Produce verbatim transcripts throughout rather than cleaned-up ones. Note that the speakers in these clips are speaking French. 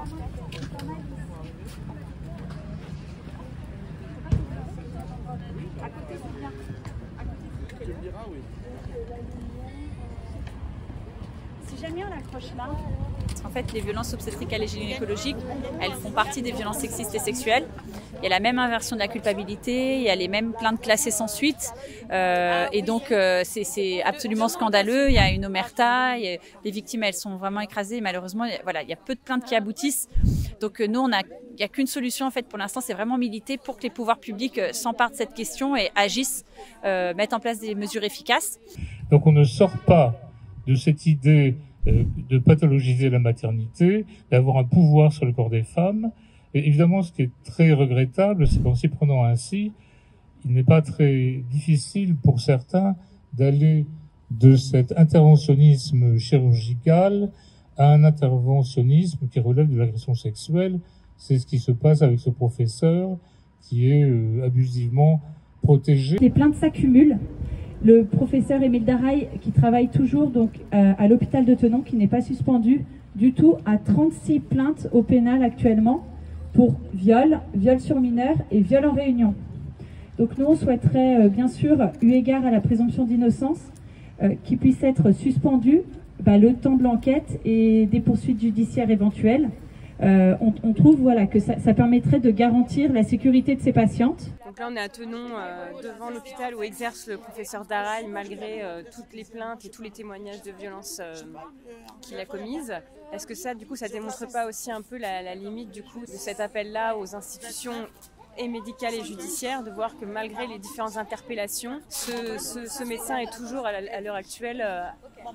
Si jamais on l'accroche là. En fait, les violences obstétricales et gynécologiques, elles font partie des violences sexistes et sexuelles. Il y a la même inversion de la culpabilité, il y a les mêmes plaintes classées sans suite. Euh, et donc, euh, c'est absolument scandaleux. Il y a une omerta, il y a, les victimes, elles sont vraiment écrasées. Malheureusement, il y a, voilà, il y a peu de plaintes qui aboutissent. Donc, nous, on a, il n'y a qu'une solution, en fait, pour l'instant, c'est vraiment militer pour que les pouvoirs publics s'emparent de cette question et agissent, euh, mettent en place des mesures efficaces. Donc, on ne sort pas de cette idée de pathologiser la maternité, d'avoir un pouvoir sur le corps des femmes. Et évidemment, ce qui est très regrettable, c'est qu'en s'y prenant ainsi, il n'est pas très difficile pour certains d'aller de cet interventionnisme chirurgical à un interventionnisme qui relève de l'agression sexuelle. C'est ce qui se passe avec ce professeur qui est euh, abusivement protégé. Les plaintes s'accumulent. Le professeur Émile Darail, qui travaille toujours donc euh, à l'hôpital de Thonon, qui n'est pas suspendu du tout, a trente-six plaintes au pénal actuellement pour viol, viol sur mineur et viol en réunion. Donc nous, on souhaiterait euh, bien sûr, eu égard à la présomption d'innocence, euh, qu'il puisse être suspendu bah, le temps de l'enquête et des poursuites judiciaires éventuelles. Euh, on, on trouve voilà, que ça, ça permettrait de garantir la sécurité de ces patientes. Donc là on est à Thonon, euh, devant l'hôpital où exerce le professeur Darail, malgré euh, toutes les plaintes et tous les témoignages de violence euh, qu'il a commises. Est-ce que ça, du coup, ça démontre pas aussi un peu la, la limite du coup de cet appel-là aux institutions et médicales et judiciaires, de voir que malgré les différentes interpellations, ce, ce, ce médecin est toujours à l'heure actuelle euh,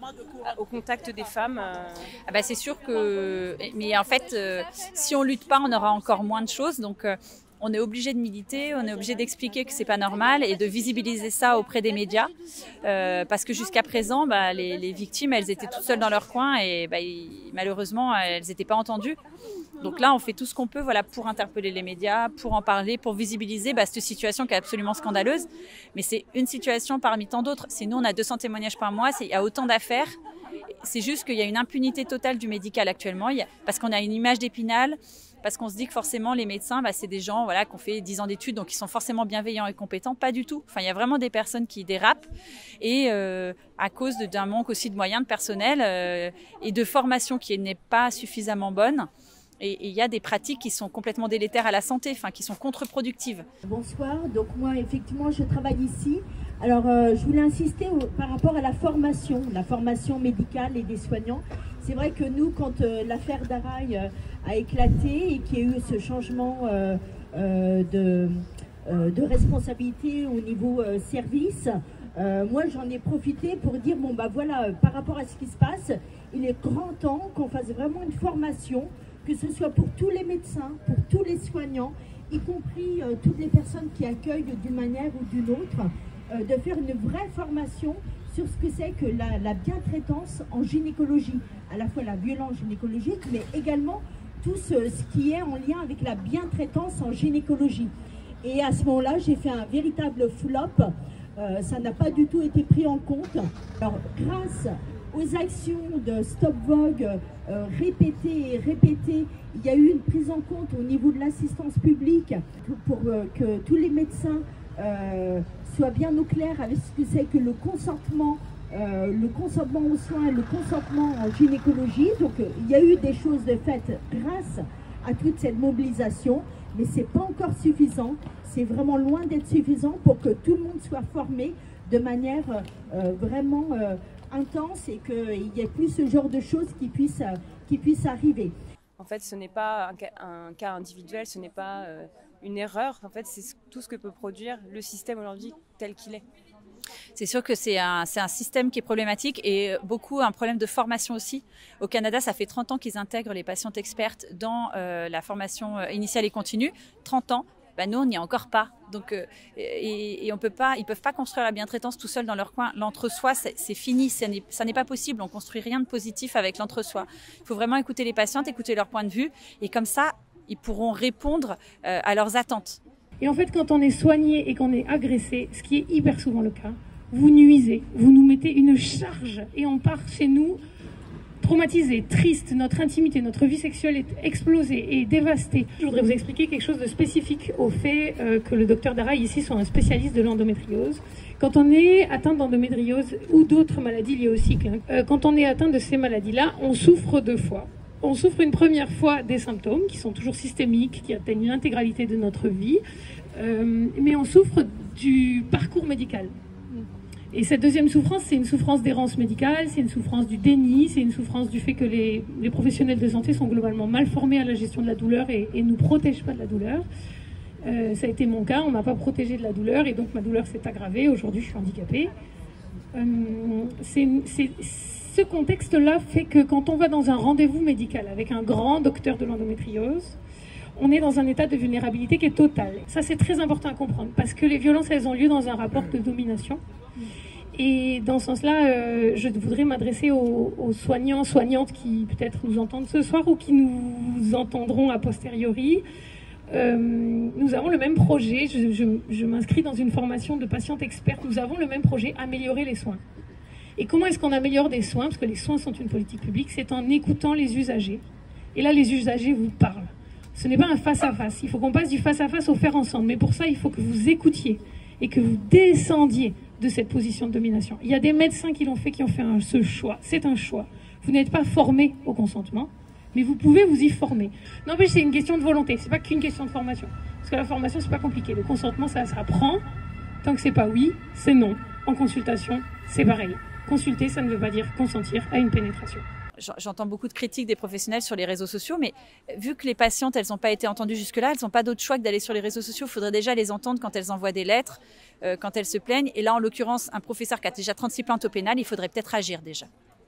au contact des femmes. Euh... Ah bah c'est sûr que, mais en fait, euh, si on lutte pas, on aura encore moins de choses. Donc euh, on est obligé de militer, on est obligé d'expliquer que c'est pas normal et de visibiliser ça auprès des médias, euh, parce que jusqu'à présent, bah, les, les victimes, elles étaient toutes seules dans leur coin et bah, ils, malheureusement, elles n'étaient pas entendues. Donc là, on fait tout ce qu'on peut, voilà, pour interpeller les médias, pour en parler, pour visibiliser bah, cette situation qui est absolument scandaleuse. Mais c'est une situation parmi tant d'autres. C'est nous, on a deux cents témoignages par mois, il y a autant d'affaires. C'est juste qu'il y a une impunité totale du médical actuellement, il y a, parce qu'on a une image d'Épinal, parce qu'on se dit que forcément les médecins, bah, c'est des gens voilà, qui ont fait dix ans d'études, donc ils sont forcément bienveillants et compétents. Pas du tout. Enfin, il y a vraiment des personnes qui dérapent, et euh, à cause d'un manque aussi de moyens, de personnel euh, et de formation qui n'est pas suffisamment bonne. Et il y a des pratiques qui sont complètement délétères à la santé, enfin qui sont contre-productives. Bonsoir, donc moi effectivement je travaille ici. Alors euh, je voulais insister au, par rapport à la formation, la formation médicale et des soignants. C'est vrai que nous, quand euh, l'affaire Darail euh, a éclaté et qu'il y a eu ce changement euh, euh, de, euh, de responsabilité au niveau euh, service, euh, moi j'en ai profité pour dire, bon bah voilà, par rapport à ce qui se passe, il est grand temps qu'on fasse vraiment une formation, que ce soit pour tous les médecins, pour tous les soignants, y compris euh, toutes les personnes qui accueillent d'une manière ou d'une autre, euh, de faire une vraie formation sur ce que c'est que la, la bientraitance en gynécologie, à la fois la violence gynécologique, mais également tout ce, ce qui est en lien avec la bientraitance en gynécologie. Et à ce moment-là, j'ai fait un véritable flop, euh, ça n'a pas du tout été pris en compte. Alors, grâce aux actions de Stop Vogue euh, répétées et répétées, il y a eu une prise en compte au niveau de l'assistance publique pour euh, que tous les médecins euh, soient bien au clair avec ce que c'est que le consentement, euh, le consentement aux soins, le consentement en gynécologie. Donc euh, il y a eu des choses de faites grâce à toute cette mobilisation, mais c'est pas encore suffisant. C'est vraiment loin d'être suffisant pour que tout le monde soit formé de manière euh, vraiment euh, intense et qu'il n'y ait plus ce genre de choses qui puissent, qui puissent arriver. En fait, ce n'est pas un cas, un cas individuel, ce n'est pas euh, une erreur. En fait, c'est tout ce que peut produire le système aujourd'hui tel qu'il est. C'est sûr que c'est un, c'est un système qui est problématique et beaucoup un problème de formation aussi. Au Canada, ça fait trente ans qu'ils intègrent les patientes expertes dans euh, la formation initiale et continue. trente ans. Ben nous, on n'y est encore pas. Donc, euh, et, et on peut pas, ils ne peuvent pas construire la bientraitance tout seuls dans leur coin. L'entre-soi, c'est fini, ça n'est pas possible. On ne construit rien de positif avec l'entre-soi. Il faut vraiment écouter les patientes, écouter leur point de vue. Et comme ça, ils pourront répondre euh, à leurs attentes. Et en fait, quand on est soigné et qu'on est agressé, ce qui est hyper souvent le cas, vous nuisez, vous nous mettez une charge et on part chez nous traumatisés, tristes, notre intimité, notre vie sexuelle est explosée et dévastée. Je voudrais vous expliquer quelque chose de spécifique au fait euh, que le docteur Daraï ici soit un spécialiste de l'endométriose. Quand on est atteint d'endométriose ou d'autres maladies liées au cycle, hein, euh, quand on est atteint de ces maladies-là, on souffre deux fois. On souffre une première fois des symptômes qui sont toujours systémiques, qui atteignent l'intégralité de notre vie, euh, mais on souffre du parcours médical. Et cette deuxième souffrance, c'est une souffrance d'errance médicale, c'est une souffrance du déni, c'est une souffrance du fait que les, les professionnels de santé sont globalement mal formés à la gestion de la douleur et, et ne protègent pas de la douleur. Euh, ça a été mon cas, on m'a pas protégé de la douleur et donc ma douleur s'est aggravée. Aujourd'hui, je suis handicapée. Euh, c'est, c'est, ce contexte-là fait que quand on va dans un rendez-vous médical avec un grand docteur de l'endométriose, on est dans un état de vulnérabilité qui est total. Ça, c'est très important à comprendre parce que les violences, elles ont lieu dans un rapport de domination. Et dans ce sens-là, euh, je voudrais m'adresser aux, aux soignants, soignantes qui peut-être nous entendent ce soir ou qui nous entendront a posteriori. Euh, nous avons le même projet, je, je, je m'inscris dans une formation de patiente experte, nous avons le même projet, améliorer les soins. Et comment est-ce qu'on améliore des soins? Parce que les soins sont une politique publique, c'est en écoutant les usagers. Et là, les usagers vous parlent. Ce n'est pas un face-à-face, il faut qu'on passe du face-à-face au faire ensemble. Mais pour ça, il faut que vous écoutiez et que vous descendiez de cette position de domination. Il y a des médecins qui l'ont fait, qui ont fait un, ce choix. C'est un choix. Vous n'êtes pas formé au consentement, mais vous pouvez vous y former. N'empêche, c'est une question de volonté. C'est pas qu'une question de formation. Parce que la formation, c'est pas compliqué. Le consentement, ça s'apprend. Tant que c'est pas oui, c'est non. En consultation, c'est pareil. Consulter, ça ne veut pas dire consentir à une pénétration. J'entends beaucoup de critiques des professionnels sur les réseaux sociaux, mais vu que les patientes, elles n'ont pas été entendues jusque-là, elles n'ont pas d'autre choix que d'aller sur les réseaux sociaux. Il faudrait déjà les entendre quand elles envoient des lettres, euh, quand elles se plaignent. Et là, en l'occurrence, un professeur qui a déjà trente-six plaintes au pénal, il faudrait peut-être agir déjà.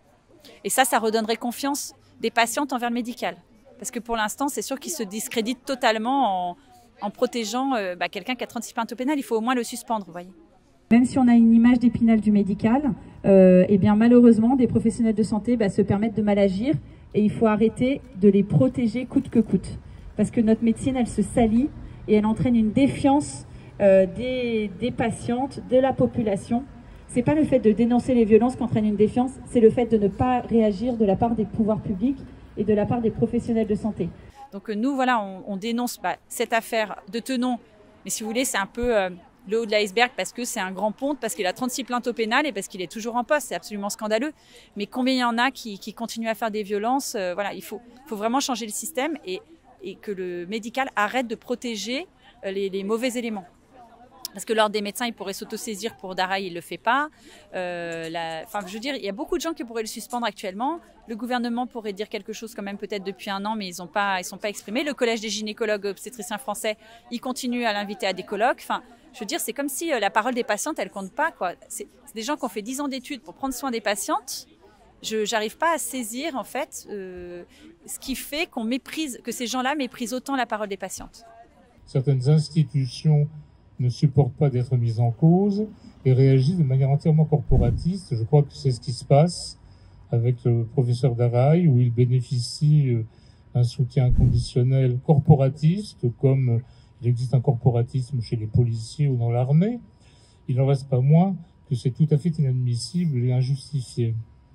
Et ça, ça redonnerait confiance des patientes envers le médical. Parce que pour l'instant, c'est sûr qu'ils se discréditent totalement en, en protégeant euh, bah, quelqu'un qui a trente-six plaintes au pénal. Il faut au moins le suspendre, vous voyez. Même si on a une image d'Épinal du médical, euh, eh bien malheureusement, des professionnels de santé bah, se permettent de mal agir et il faut arrêter de les protéger coûte que coûte. Parce que notre médecine, elle se salit et elle entraîne une défiance euh, des, des patientes, de la population. C'est pas le fait de dénoncer les violences qui entraîne une défiance, c'est le fait de ne pas réagir de la part des pouvoirs publics et de la part des professionnels de santé. Donc nous, voilà, on, on dénonce bah, cette affaire de Tenon, mais si vous voulez, c'est un peu... Euh, le haut de l'iceberg parce que c'est un grand ponte, parce qu'il a trente-six plaintes au pénal et parce qu'il est toujours en poste. C'est absolument scandaleux. Mais combien il y en a qui, qui continuent à faire des violences? euh, Voilà, il faut, faut vraiment changer le système et, et que le médical arrête de protéger les, les mauvais éléments. Parce que l'ordre des médecins, il pourrait s'autosaisir pour Daraï, il ne le fait pas. Euh, la, enfin, je veux dire, il y a beaucoup de gens qui pourraient le suspendre actuellement. Le gouvernement pourrait dire quelque chose quand même peut-être depuis un an, mais ils ne pas, ils sont pas exprimés. Le Collège des gynécologues obstétriciens français, il continue à l'inviter à des colloques. Enfin, je veux dire, c'est comme si la parole des patientes, elle compte pas, quoi. C'est, c'est des gens qui ont fait dix ans d'études pour prendre soin des patientes. Je n'arrive pas à saisir, en fait, euh, ce qui fait qu'on méprise, que ces gens-là méprisent autant la parole des patientes. Certaines institutions ne supportent pas d'être mises en cause et réagissent de manière entièrement corporatiste. Je crois que c'est ce qui se passe avec le professeur Daraï, où il bénéficie d'un soutien inconditionnel corporatiste, comme il existe un corporatisme chez les policiers ou dans l'armée. Il n'en reste pas moins que c'est tout à fait inadmissible et injustifié.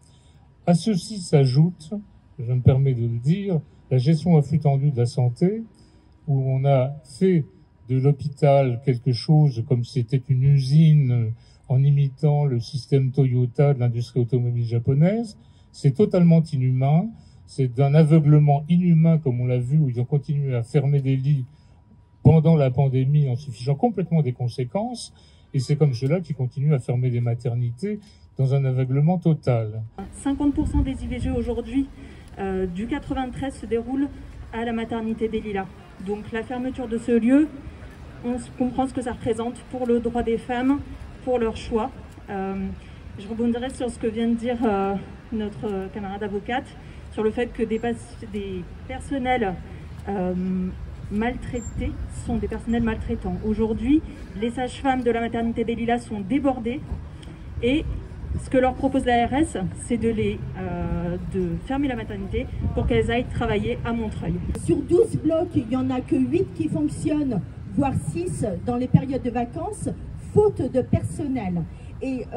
À ceci s'ajoute, je me permets de le dire, la gestion à flux tendu de la santé, où on a fait de l'hôpital quelque chose comme si c'était une usine en imitant le système Toyota de l'industrie automobile japonaise. C'est totalement inhumain. C'est d'un aveuglement inhumain, comme on l'a vu, où ils ont continué à fermer des lits pendant la pandémie en se fichant complètement des conséquences. Et c'est comme cela qu'ils continuent à fermer des maternités dans un aveuglement total. cinquante pour cent des I V G aujourd'hui euh, du quatre-vingt-treize se déroulent à la maternité des Lilas. Donc la fermeture de ce lieu, on comprend ce que ça représente pour le droit des femmes, pour leur choix. Euh, je rebondirai sur ce que vient de dire euh, notre camarade avocate, sur le fait que des, des personnels euh, maltraités sont des personnels maltraitants. Aujourd'hui, les sages-femmes de la maternité des Lilas sont débordées et ce que leur propose la R S, c'est de, les, euh, de fermer la maternité pour qu'elles aillent travailler à Montreuil. Sur douze blocs, il n'y en a que huit qui fonctionnent, voire six dans les périodes de vacances, faute de personnel. Et euh,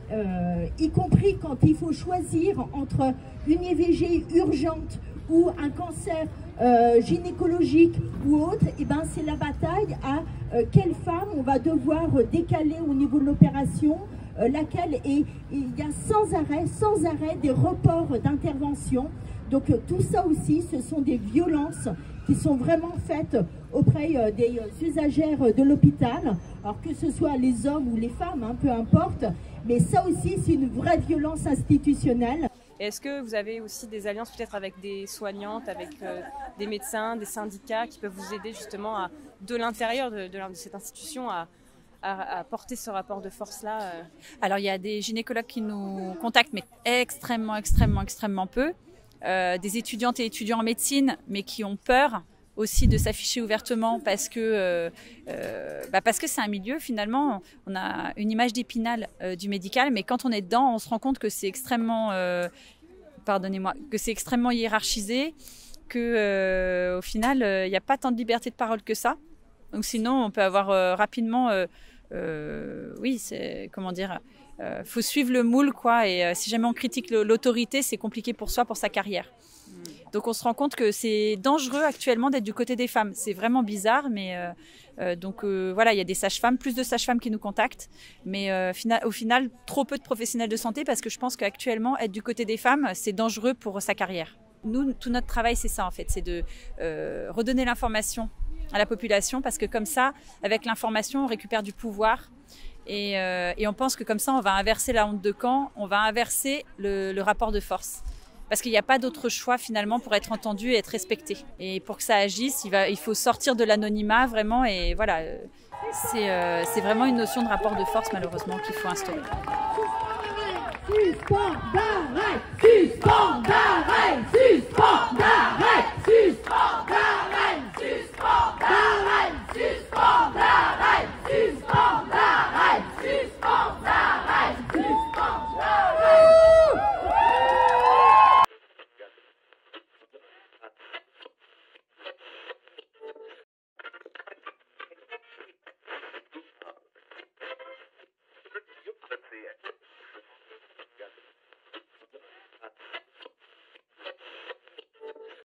euh, y compris quand il faut choisir entre une I V G urgente ou un cancer euh, gynécologique ou autre, et ben c'est la bataille à euh, quelle femme on va devoir décaler au niveau de l'opération, euh, laquelle, et il y a sans arrêt, sans arrêt des reports d'intervention. Donc euh, tout ça aussi, ce sont des violences qui sont vraiment faites auprès euh, des euh, usagères de l'hôpital, alors que ce soit les hommes ou les femmes, hein, peu importe, mais ça aussi c'est une vraie violence institutionnelle. Est-ce que vous avez aussi des alliances peut-être avec des soignantes, avec euh, des médecins, des syndicats qui peuvent vous aider justement à, de l'intérieur de, de, de cette institution à, à, à porter ce rapport de force-là euh... Alors il y a des gynécologues qui nous contactent, mais extrêmement, extrêmement, extrêmement peu. Euh, des étudiantes et étudiants en médecine, mais qui ont peur aussi de s'afficher ouvertement parce que euh, euh, bah parce que c'est un milieu, finalement, on a une image d'épinal euh, du médical, mais quand on est dedans, on se rend compte que c'est extrêmement, euh, pardonnez-moi, que c'est extrêmement hiérarchisé, que euh, au final, il euh, n'y a pas tant de liberté de parole que ça. Donc sinon, on peut avoir euh, rapidement, euh, euh, oui, c'est comment dire. Euh, faut suivre le moule, quoi, et euh, si jamais on critique l'autorité, c'est compliqué pour soi, pour sa carrière. Donc on se rend compte que c'est dangereux actuellement d'être du côté des femmes. C'est vraiment bizarre, mais euh, euh, donc euh, voilà, il y a des sages-femmes, plus de sages-femmes qui nous contactent, mais euh, fina au final, trop peu de professionnels de santé, parce que je pense qu'actuellement, être du côté des femmes, c'est dangereux pour sa carrière. Nous, tout notre travail, c'est ça en fait, c'est de euh, redonner l'information à la population, parce que comme ça, avec l'information, on récupère du pouvoir. Et, euh, et on pense que comme ça, on va inverser la honte de camp, on va inverser le, le rapport de force. Parce qu'il n'y a pas d'autre choix finalement pour être entendu et être respecté. Et pour que ça agisse, il, va, il faut sortir de l'anonymat vraiment. Et voilà, c'est euh, c'est vraiment une notion de rapport de force malheureusement qu'il faut instaurer. Suspend d'arrêt, suspend d'arrêt.